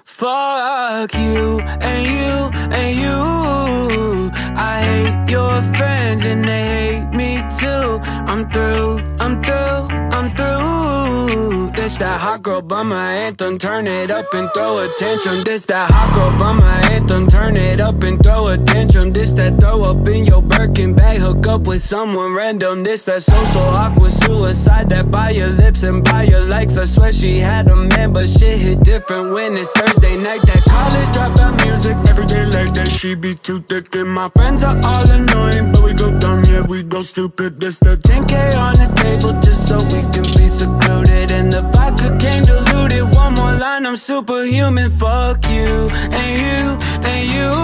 Fuck you and you and you. I hate your friends and they hate me too. I'm through, I'm through, I'm through. This that hot girl bummer anthem, turn it up and throw a tantrum. This that hot girl bummer anthem, turn it up and throw a tantrum. This that throw up in your Birkin bag, hook up with someone random. This that social awkward suicide, that buy your lips and buy your likes. I swear she had a man, but shit hit different when it's Thursday night. That college dropout music, every day like that. She be too thick and my friends are all annoying, but we go dumb, yeah, we go stupid. This the 10K on the table just so we can be secluded, and the vodka came diluted. One more line, I'm superhuman. Fuck you and you and you.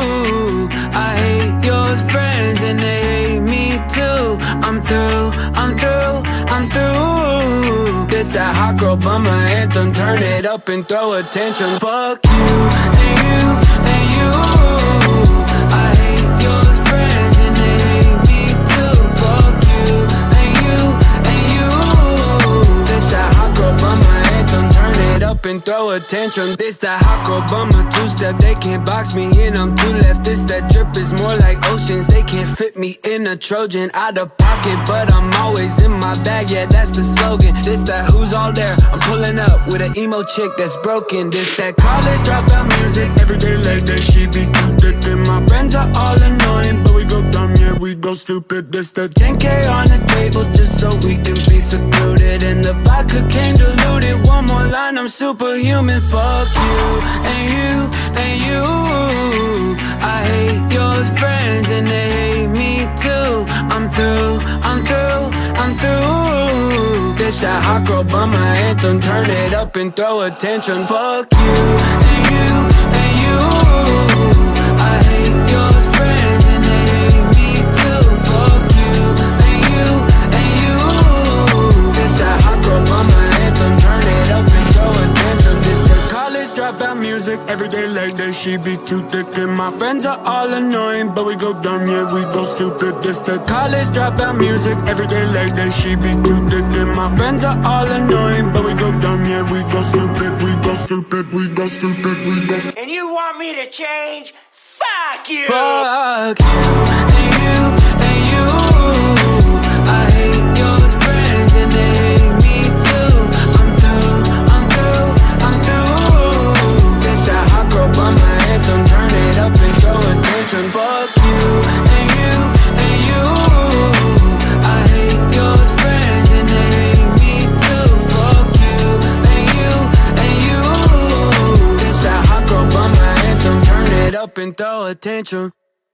I hate your friends and they hate me too. I'm through, I'm through, I'm through. This that hot girl bummer anthem, turn it up and throw a tantrum. Fuck you and you and you. I hate your friends and they hate me too. Fuck you and you and you. This that hot girl bummer anthem, turn it up and throw a tantrum. This that hot girl bummer two-step, they can't box me in, I'm too left. This that drip is more like oceans, they can't fit me in a Trojan. Out of pocket, but I'm always in my bag, yeah, that's the slogan. This that who's all there, I'm pulling up with an emo chick that's broken. This that college dropout music, every day like that. She be too thick and my friends are all annoying, but we go dumb, yeah, we go stupid. This that 10K on the table just so we can be secluded, and the vodka came diluted. One more line, I'm superhuman. Fuck you and you and you. I hate your friends and they hate me too. I'm through, I'm through, I'm through. This that hot girl bummer anthem, turn it up and throw a tantrum. Fuck you and you and you. I hate your friends and they hate me too. Fuck you and you and you. This that hot girl bummer anthem, turn it up and throw a tantrum. This the college dropout music, every day like that. She be too thick and my friends are all annoying, but we go dumb, yeah, we go stupid. This the college dropout music, every day like that. She be too thick and my friends are all annoying, but we go dumb, yeah, we go stupid. We go stupid, we go stupid, we go. And you want me to change? Fuck you! Fuck you and you and you. I hate your friends and they hate me too. I'm through, I'm through, I'm through. This that hot girl bummer anthem, turn it up and throw a tantrum. Fuck you and you and you. I hate your friends and they hate me too. Fuck you and you and you. This that hot girl bummer anthem, turn it up and throw a tantrum.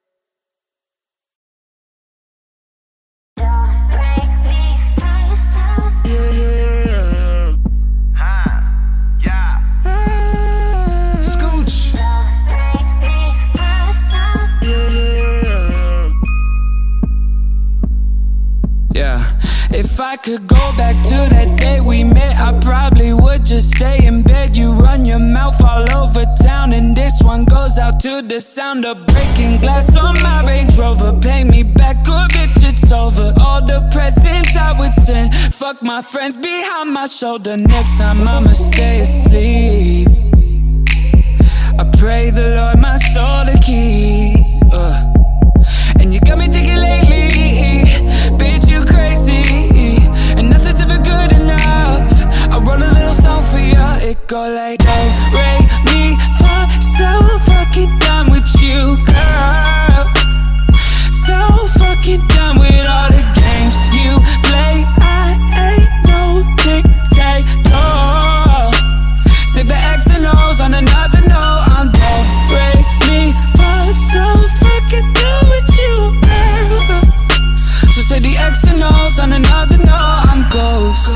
If I could go back to that day we met, I probably would just stay in bed. You run your mouth all over town, and this one goes out to the sound of breaking glass on my Range Rover. Pay me back or bitch, it's over. All the presents I would send, fuck my friends behind my shoulder. Next time I'ma stay asleep. I pray the Lord my soul to keep. And you got me thinking lately, bitch, you crazy, and nothing's ever good enough. I wrote a little song for you, it go like, oh, Ray, me, for so fucking done with you, girl. So fucking done with all the games you play. I ain't no tic-tac-toe. Save the X and O's on another note. I'm dead, Ray, me, for so fucking done with you, girl. So say the X and O's on another note. I'm ghost.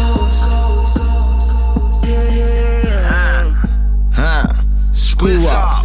Screw up.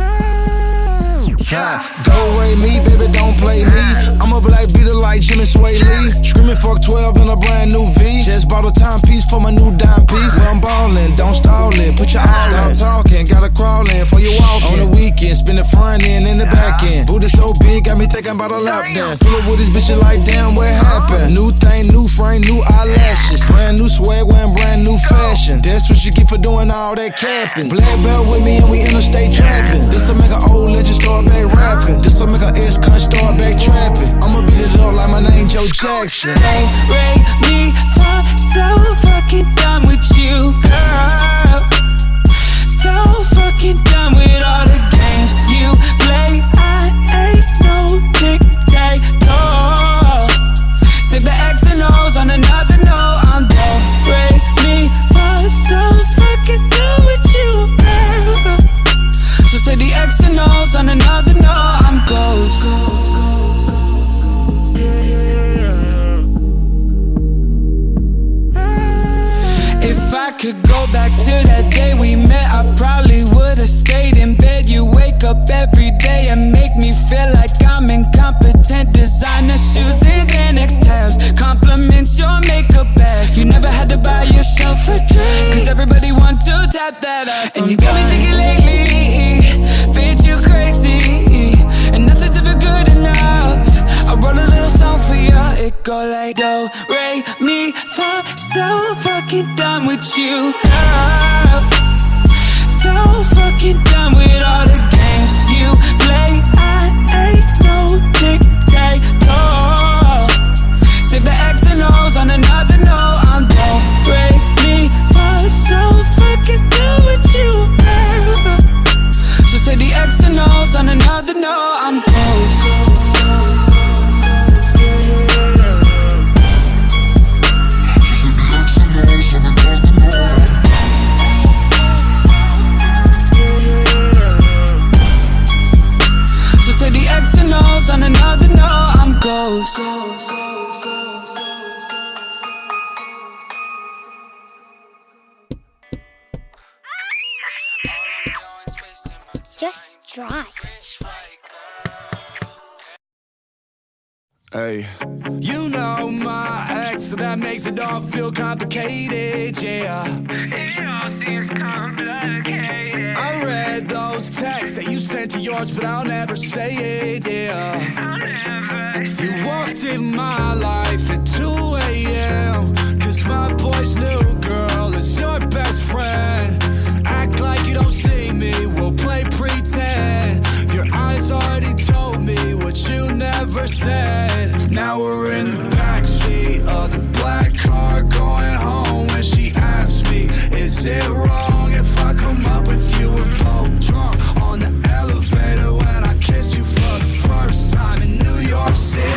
Don't rate me, baby, don't play me. I'm a black beater like Jimmy Sway Lee. Screaming fuck 12 in a brand new V. Just bought a timepiece for my new dime piece. Well, I'm ballin', don't stall it, put your all in. Stop talking, gotta crawl in for you walking. On the weekend weekend. Spin the front end and the back end. Booty so big, got me thinking about a lap dance. Pull up with this bitch, like damn, what happened? New thing, new frame, new eyelashes. Brand new swag, wearing brand new fashion. That's what you get for doing all that capping. Black belt with me and we interstate trapping. This'll make an old legend start back rapping. This'll make an ex-cunt start back trapping. I'ma beat it up like my name Joe Jackson. They rate me for so fucking done with you, girl. So fucking done with all the games you play. I ain't no tic-tac-toe. Stick the X and O's on another note. I'm dead. Rate me for so fucking done with you, girl. So say the X and O's on another note. I'm ghost. If I could go back to that day we met, I probably would've stayed in bed. You wake up every day and make me feel like I'm incompetent. Designer shoes and Xanax tabs, compliments your makeup bag. You never had to buy yourself a drink, cause everybody want to tap that ass. And you got me thinking lately, bitch, you crazy, and nothing's ever good enough. I wrote a little song for you, it go like do, re, mi, fa. So fucking done with you, girl. So fucking done with all the games you play. I ain't no tic-tac-toe. Stick the X and O's on another note. I'm dead, break me for so fucking done with you, girl. So say the X and O's on another note. I'm close. On another note, I'm ghost. Just drive. Hey, you know my ex, so that makes it all feel complicated, yeah. It all seems complicated. I read those texts that you sent to yours, but I'll never say it, yeah. I'll never say it. You walked in my life at 2 a.m. Cause my boy's new girl is your best friend. Act like you don't see me, we'll play pretend. Your eyes already told me what you never said. Now we're in the backseat of the black car going home. When she asks me, is it wrong if I come up with you? We're both drunk on the elevator when I kiss you for the first time in New York City.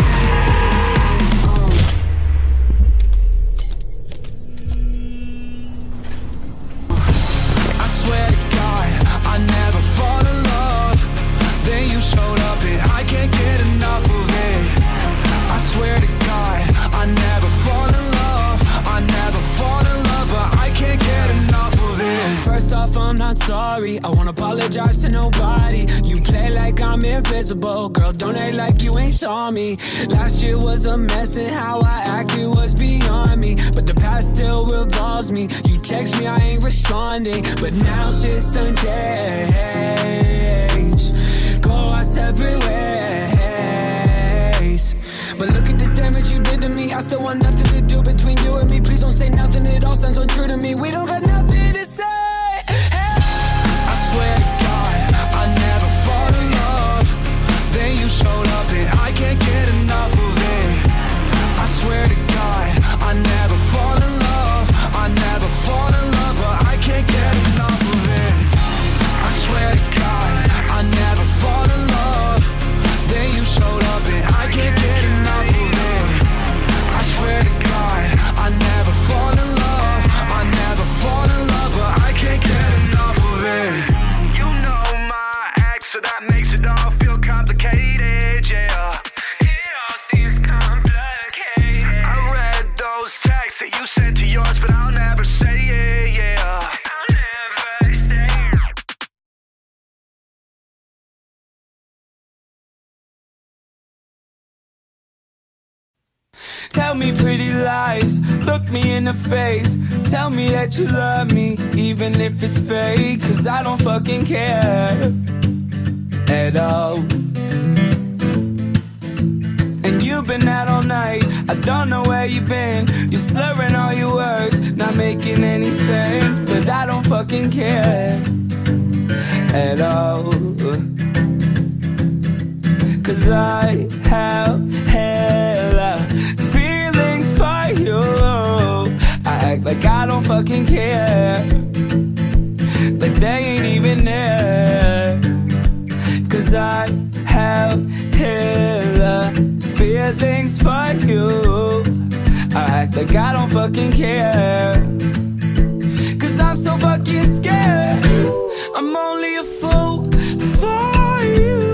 I swear to God, I never fall in love. Then you showed up and I can't get enough of it. I swear to God, I never fall in love. I never fall in love, but I can't get enough of it. First off, I'm not sorry, I won't apologize to nobody. You play like I'm invisible, girl, don't act like you ain't saw me. Last year was a mess and how I acted was beyond me, but the past still revolves me. You text me, I ain't responding, but now shit's done changed. Go our separate ways. But look at this damage you did to me. I still want nothing to do between you and me. Please don't say nothing, it all sounds untrue to me. We don't got nothing to say. Hey. I swear to God, I never fall in love. Then you showed up and I can't get enough of it. I swear to God, I never fall in love. I never fall in love, but I can't get enough of it. I swear to God, I never fall in love. Then you showed up and I can't get enough of it. I swear to God, I never fall in love. I never fall in love, but I can't get enough of it. You know my ex, so that makes it all feel complicated, yeah. It all seems complicated. I read those texts that you sent to yours, but I'll never say it, yeah. I'll never say it. Tell me pretty lies, look me in the face. Tell me that you love me, even if it's fake, cause I don't fucking care. at all. And you've been out all night, I don't know where you've been. You're slurring all your words, not making any sense. But I don't fucking care at all, 'cause I have hella feelings for you. I act like I don't fucking care, but they ain't even there. 'Cause I have hella feelings for you. I act like I don't fucking care, 'cause I'm so fucking scared. I'm only a fool for you,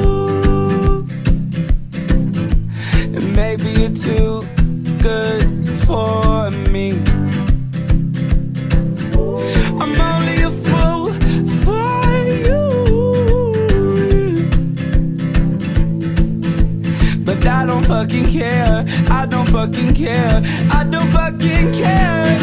and maybe you're too good for me. I'm only a fool for you, but I don't fucking care. I don't fucking care. I don't fucking care.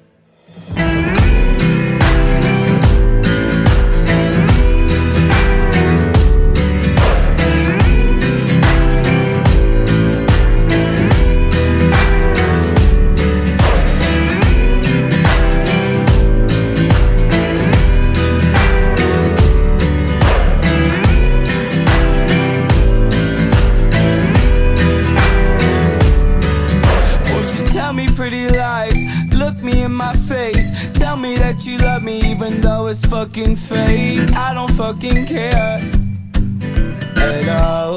Pretty lies, look me in my face, tell me that you love me even though it's fucking fake. I don't fucking care at all.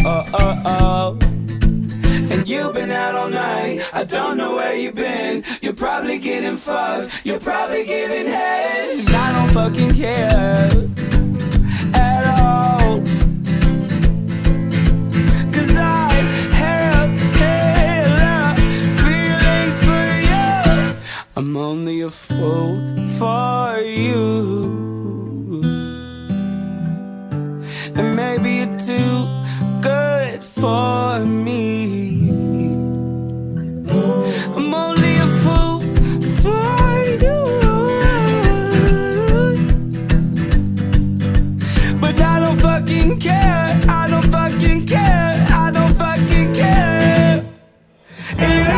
And you've been out all night, I don't know where you've been. You're probably getting fucked, you're probably giving head, and I don't fucking care at all, 'cause I have I'm only a fool for you, and maybe you're too good for me. I'm only a fool for you, but I don't fucking care. I don't fucking care. I don't fucking care. And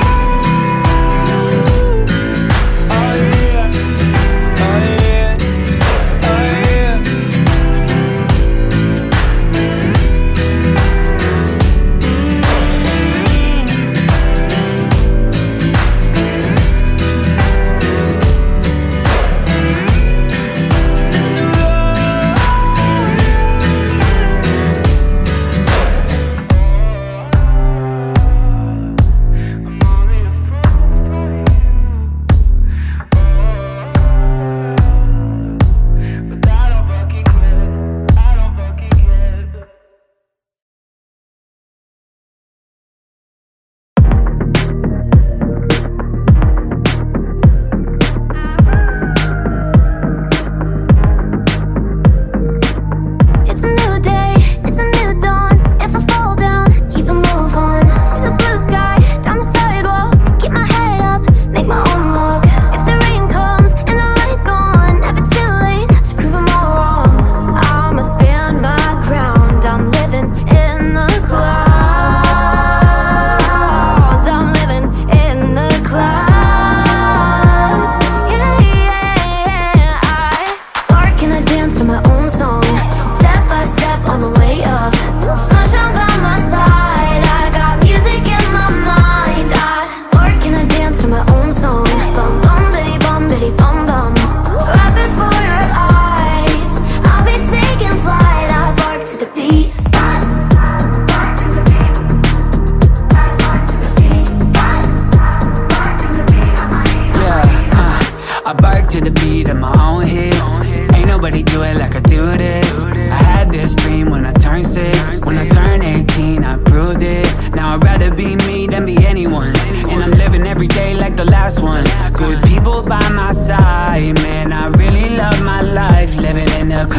to the beat of my own hits. Ain't nobody do it like I do this. I had this dream when I turned 6. When I turned 18, I proved it. Now I'd rather be me than be anyone, and I'm living every day like the last one. Good people by my side, man, I really love my life. Living in the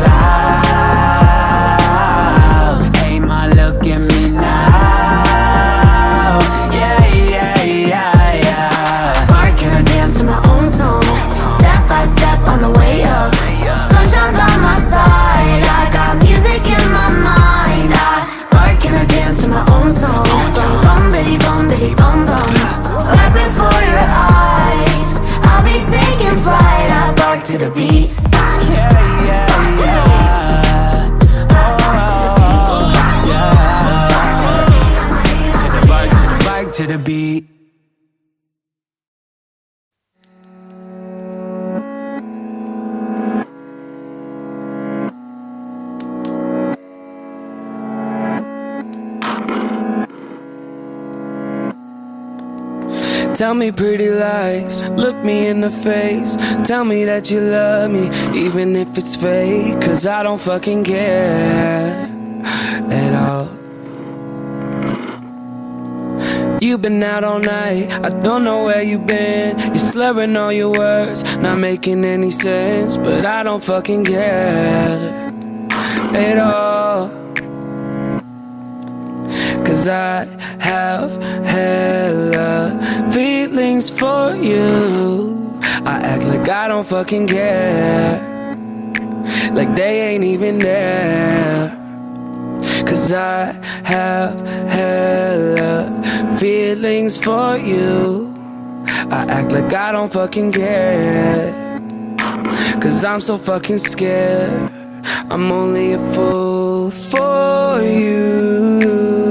clouds. Hey, ma, look at me now. Yeah, yeah, yeah, yeah. Can I dance to my own song? Step by step on the way up. Sunshine by my side, I got music in my the beat. Tell me pretty lies, look me in the face. Tell me that you love me, even if it's fake. Cause I don't fucking care at all. You've been out all night, I don't know where you've been. You're slurring all your words, not making any sense. But I don't fucking care at all. Cause I have hella feelings for you. I act like I don't fucking care, like they ain't even there. Cause I have hella feelings for you. I act like I don't fucking care, cause I'm so fucking scared. I'm only a fool for you,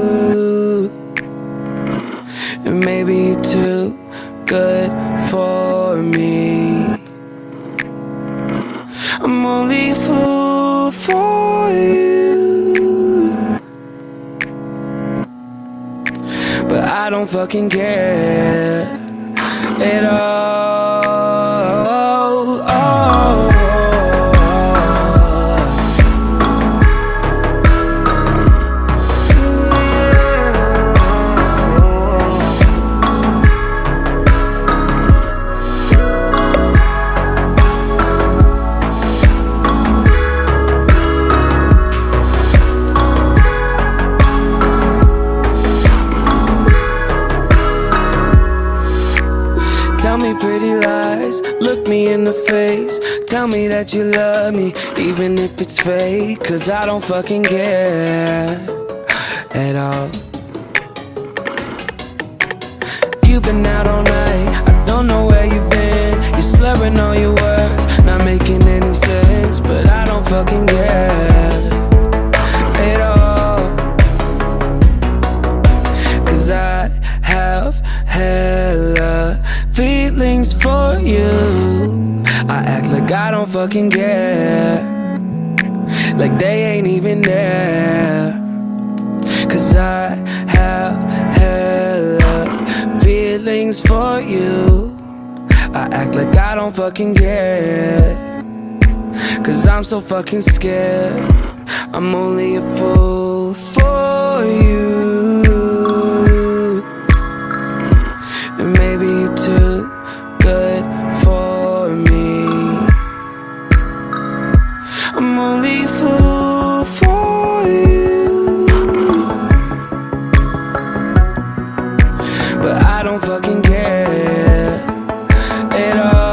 and maybe you're too good for me. I'm only a fool for you, but I don't fucking care at all. Tell me pretty lies, look me in the face. Tell me that you love me, even if it's fake. Cause I don't fucking care at all. You've been out all night, I don't know where you've been. You're slurring all your words, not making any sense. But I don't fucking care at all. Cause I have hella feelings for you. I act like I don't fucking care, like they ain't even there. Cause I have hella feelings for you. I act like I don't fucking care, cause I'm so fucking scared. I'm only a fool for you, and maybe you're too good for me. I'm only a fool for you, but I don't fucking care at all.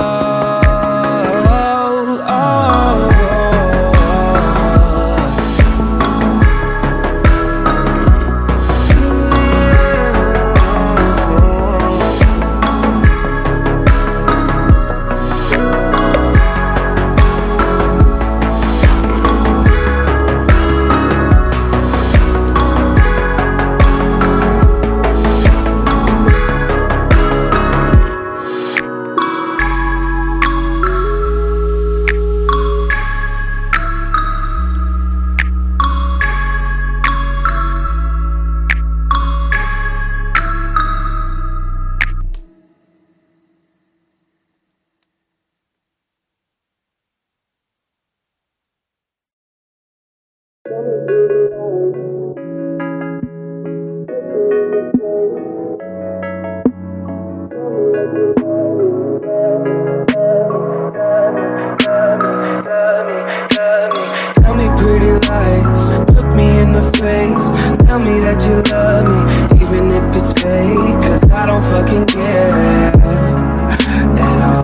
Tell me pretty lies, look me in the face. Tell me that you love me, even if it's fake. Cause I don't fucking care at all.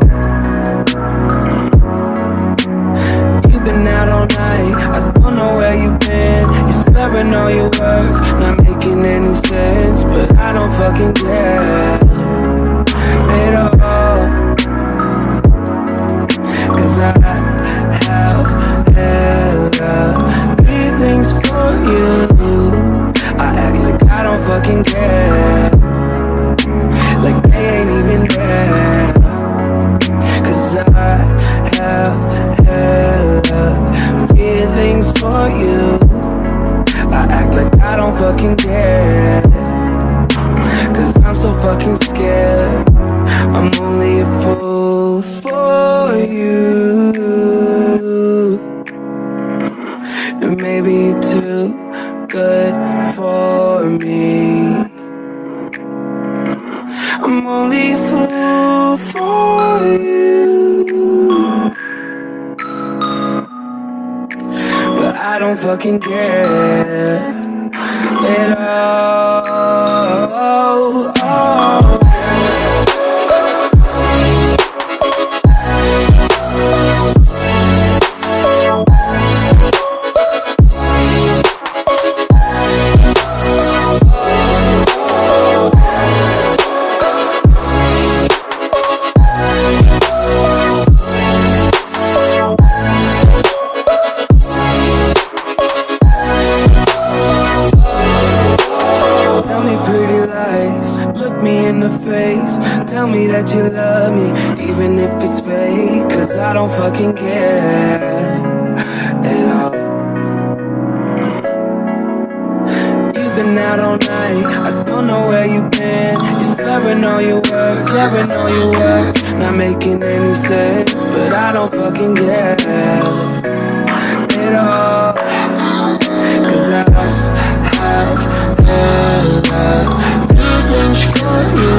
You've been out all night, I don't know where you've been. You're slurring all your words, not making any sense. But I don't fucking care at all. Cause I have hella feelings for you. I act like I don't fucking care, and maybe too good for me. I'm only a fool for you, but I don't fucking care at all. Tell me that you love me, even if it's fake, 'cause I don't fucking care at all. You've been out all night, I don't know where you've been. You're slurring all your words, slurring all your words, not making any sense, but I don't fucking care at all. 'Cause I have feelings for you.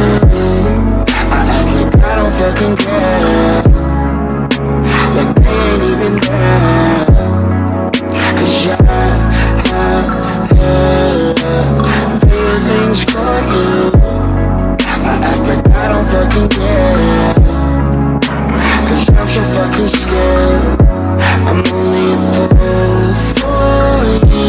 I don't fucking care, like they ain't even there. 'Cause I have feelings for you. I act like I don't fucking care, 'cause I'm so fucking scared. I'm only a fool for you,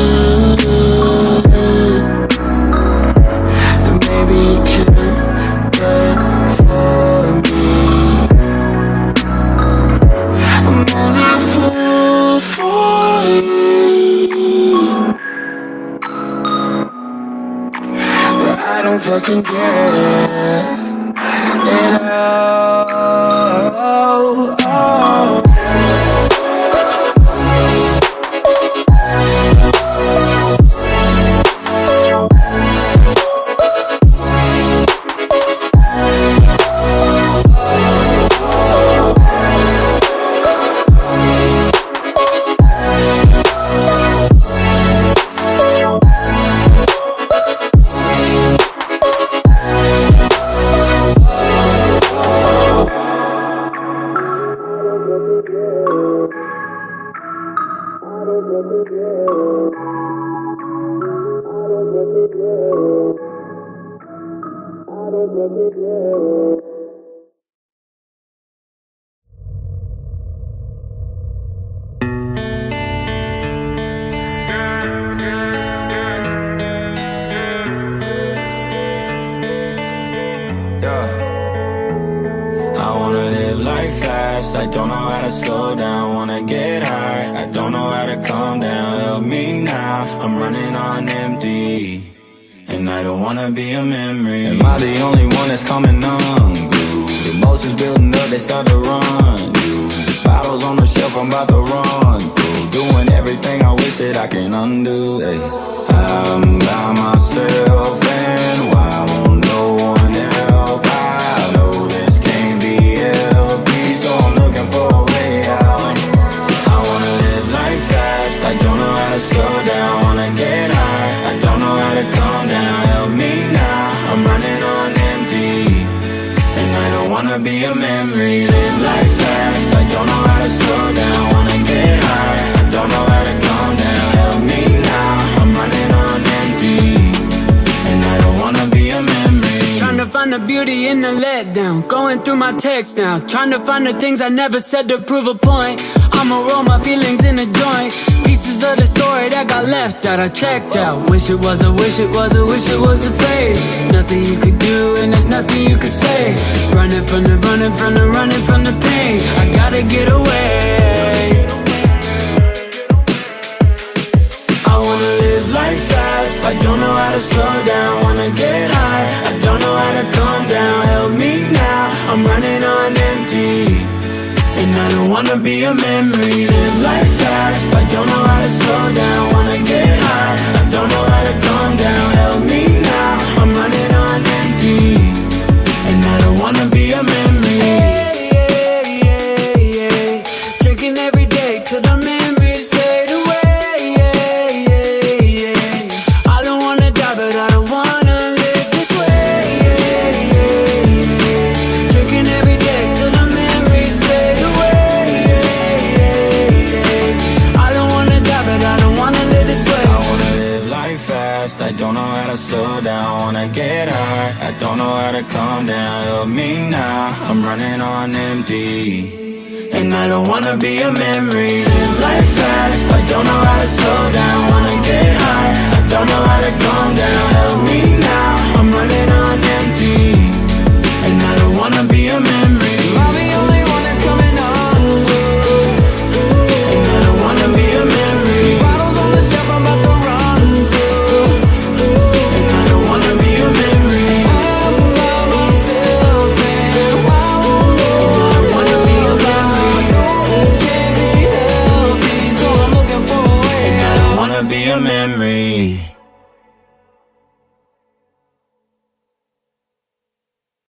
and maybe too good for me. I'm only a fool for you, but I don't fucking care at all. I wanna live life fast, I don't know how to slow down. Wanna get high, I don't know how to calm down. Help me now, I'm running on empty, and I don't wanna be a memory. Am I the only one that's coming unglued? Emotions building up, they start to run. Bottles on the shelf, I'm about to run through, doing everything I wish that I can undo. Hey, I'm by myself, and why won't no one help? I know this can't be healthy, so I'm looking for a way out. I wanna live life fast, I don't know how to slow down. Wanna get high, I don't know how to calm down. Help me now, I'm running on empty, and I don't wanna be a memory. Live life fast, I don't know how to slow down. Wanna get high, I don't know how to calm down. Help me now, I'm running on empty, and I don't wanna be a memory. Trying to find the beauty in the letdown, going through my text now, trying to find the things I never said to prove a point. I'ma roll my feelings in a joint, pieces of the story that got left out, I checked out. Wish it was a, wish it was a, wish it was a phase. Nothing you could do and there's nothing you could say. Running from the, running from the, running from the pain. I gotta get away. I wanna live life fast, I don't know how to slow down. Wanna get high, I don't know how to calm down. Help me now, I'm running on empty, and I don't wanna be a memory. Live life fast, I don't know how to slow down. Wanna get high, I don't know how to calm down. Help me now, I'm running on empty, and I don't wanna be a memory. Drinking every day till the memories fade away. to slow down, wanna get high, I don't know how to calm down. Help me now, I'm running on empty. And I don't wanna be a memory. Live life fast, I don't know how to slow down. Wanna get high, I don't know how to calm down. Help me now, I'm running on empty. And I don't wanna be a memory. I'll be the only one that's coming on. And I don't wanna be a memory. Bottles on the shelf, I'm about to run through. And I don't wanna be a memory. I'm by myself and I don't wanna be a memory. This can't be healthy, so I'm looking for a way out. I don't wanna be a memory.